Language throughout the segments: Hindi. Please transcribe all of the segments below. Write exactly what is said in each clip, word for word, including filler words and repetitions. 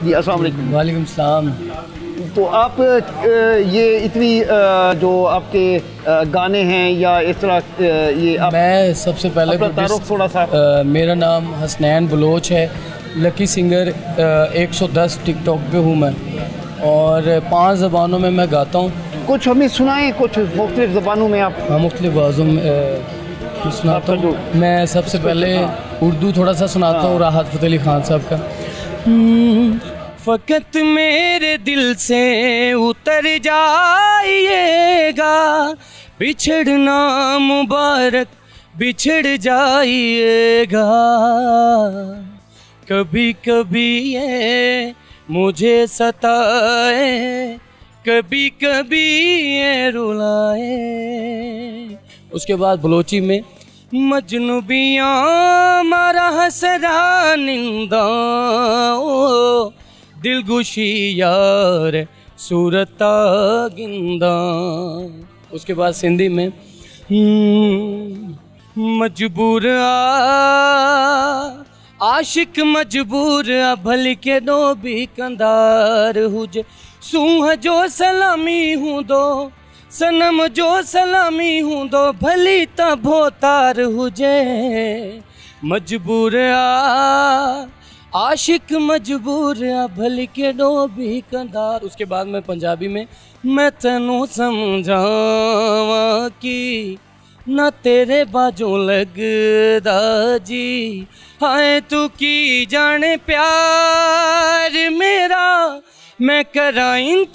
जी अस्सलाम वालेकुम। वालेकुम सलाम। तो आप ये इतनी जो आपके गाने हैं या इस तरह ये आप मैं सबसे पहले तो तारुफ थोड़ा सा। आ, मेरा नाम हसनैन बलोच है, लकी सिंगर एक सौ दस टिकटॉक पे हूँ मैं, और पांच ज़बानों में मैं गाता हूँ। कुछ हमें सुनाएं, कुछ मुख्तलिफ ज़बानों में आप। हाँ, मुख्तलिफ आवाज़ों में सुनाता हूँ। मैं सबसे पहले उर्दू थोड़ा सा सुनाता हूँ, राहत फ़तेह अली खान साहब का। फ़कत मेरे दिल से उतर जाइएगा, बिछड़ना मुबारक बिछड़ जाइएगा, कभी कभी ये मुझे सताए, कभी कभी ये रुलाए। उसके बाद बलोची में मजनूबियाँ मारा हसरा निंदा, ओ दिलगुशी यार सूरता गिंदा। उसके बाद सिंधी में मजबूर आ आशिक मजबूर आ, भल के दो भी कंदार हुजे, सूह जो सलामी हूँ दो सनम जो सलामी हूँ दो, भली त भोतार हुजे। मजबूर आ आशिक मजबूर आ, भल के दो भी कंदार। उसके बाद में पंजाबी में मैं तेनू समझावा कि न तेरे बाजू लगदा जी, हाय तू की जाने प्यार मेरा, मैं करा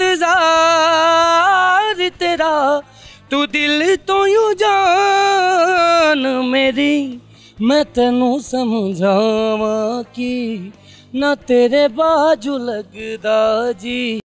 इंतजार तेरा, तू दिल तो यूं जान मेरी, मैं तेनू समझावा कि न तेरे बाजू लगदा जी।